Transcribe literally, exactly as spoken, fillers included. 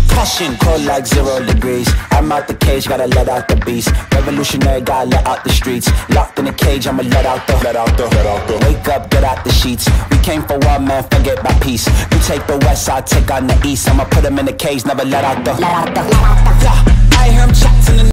Caution, cold like zero degrees. I'm out the cage, gotta let out the beast. Revolutionary, gotta let out the streets. Locked in a cage, I'ma let out the Let out the, let out the Wake up, get out the sheets. We came for war, man, forget my peace. You take the west, I take on the east. I'ma put him in a cage, never let out the Let out the, let out the. Yeah, I hear him chatting in the